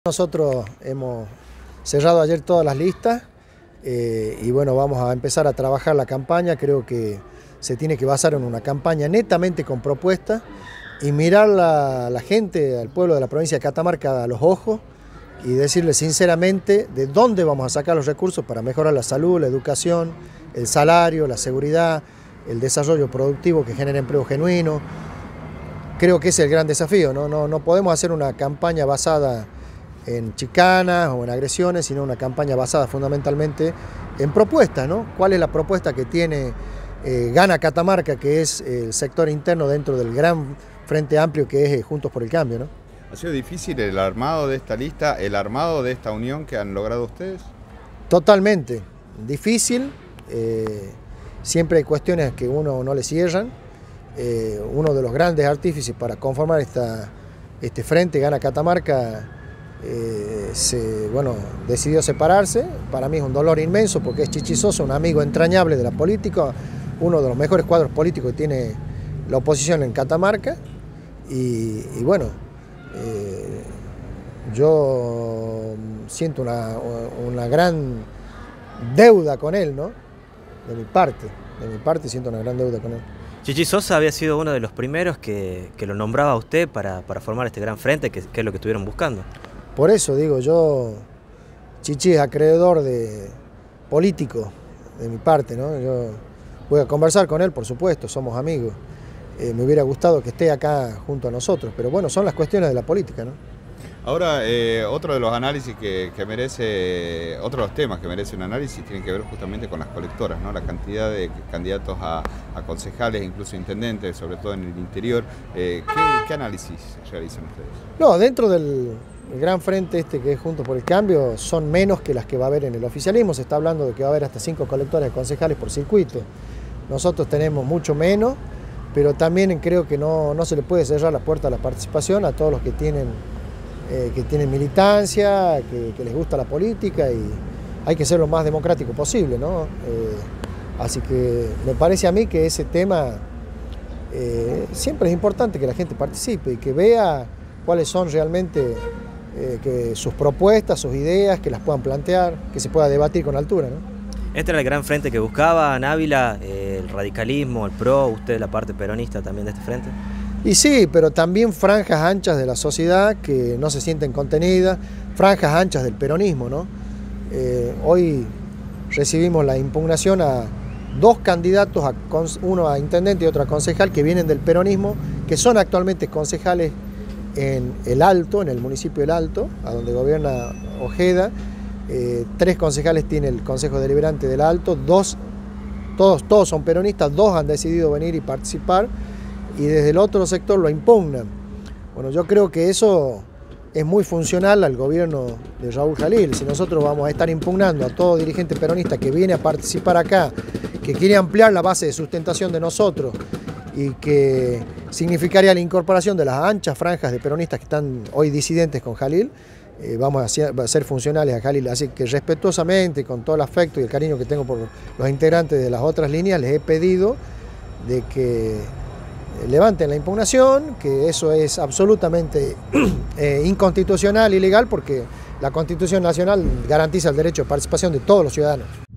Nosotros hemos cerrado ayer todas las listas y bueno, vamos a empezar a trabajar la campaña. Creo que se tiene que basar en una campaña netamente con propuestas y mirar a la gente, al pueblo de la provincia de Catamarca a los ojos y decirle sinceramente de dónde vamos a sacar los recursos para mejorar la salud, la educación, el salario, la seguridad, el desarrollo productivo que genere empleo genuino. Creo que ese es el gran desafío, no podemos hacer una campaña basada en chicanas o en agresiones, sino una campaña basada fundamentalmente en propuestas, ¿no? ¿Cuál es la propuesta que tiene Gana Catamarca, que es el sector interno dentro del gran frente amplio que es Juntos por el Cambio, ¿no? ¿Ha sido difícil el armado de esta lista, el armado de esta unión que han logrado ustedes? Totalmente difícil, siempre hay cuestiones que uno no le cierran. Uno de los grandes artífices para conformar este frente Gana Catamarca decidió separarse. Para mí es un dolor inmenso porque es Chichi Sosa, un amigo entrañable de la política, uno de los mejores cuadros políticos que tiene la oposición en Catamarca y bueno, yo siento una gran deuda con él, ¿no? De mi parte siento una gran deuda con él. Chichi Sosa había sido uno de los primeros que lo nombraba a usted para formar este gran frente, que es lo que estuvieron buscando. Por eso digo, Chichi es acreedor político de mi parte, ¿no? Yo voy a conversar con él, por supuesto, somos amigos. Me hubiera gustado que esté acá junto a nosotros, pero bueno, son las cuestiones de la política, ¿no? Ahora, otro de los análisis otro de los temas que merece un análisis tiene que ver justamente con las colectoras, ¿no? La cantidad de candidatos a concejales, incluso intendentes, sobre todo en el interior. ¿Qué análisis realizan ustedes? No, dentro del gran frente que es Juntos por el Cambio, son menos que las que va a haber en el oficialismo. Se está hablando de que va a haber hasta 5 colectores de concejales por circuito. Nosotros tenemos mucho menos, pero también creo que no se le puede cerrar la puerta a la participación a todos los que tienen militancia, que les gusta la política, y hay que ser lo más democrático posible, ¿no? Así que me parece a mí que ese tema siempre es importante que la gente participe y que vea cuáles son realmente sus propuestas, sus ideas, que las puedan plantear, que se pueda debatir con altura, ¿no? Este era el gran frente que buscaban, Ávila, el radicalismo, el PRO, usted la parte peronista también de este frente. Y sí, pero también franjas anchas de la sociedad que no se sienten contenidas, franjas anchas del peronismo, ¿no? Hoy recibimos la impugnación a 2 candidatos, uno a intendente y otro a concejal, que vienen del peronismo, que son actualmente concejales en El Alto, en el municipio del Alto, a donde gobierna Ojeda. 3 concejales tiene el Consejo Deliberante del Alto, todos son peronistas, 2 han decidido venir y participar, y desde el otro sector lo impugnan. Bueno, yo creo que eso es muy funcional al gobierno de Raúl Jalil. Si nosotros vamos a estar impugnando a todo dirigente peronista que viene a participar acá, que quiere ampliar la base de sustentación de nosotros y que significaría la incorporación de las anchas franjas de peronistas que están hoy disidentes con Jalil, vamos a ser funcionales a Jalil. Así que respetuosamente, con todo el afecto y el cariño que tengo por los integrantes de las otras líneas, les he pedido de que levanten la impugnación, que eso es absolutamente inconstitucional, ilegal, porque la Constitución Nacional garantiza el derecho de participación de todos los ciudadanos.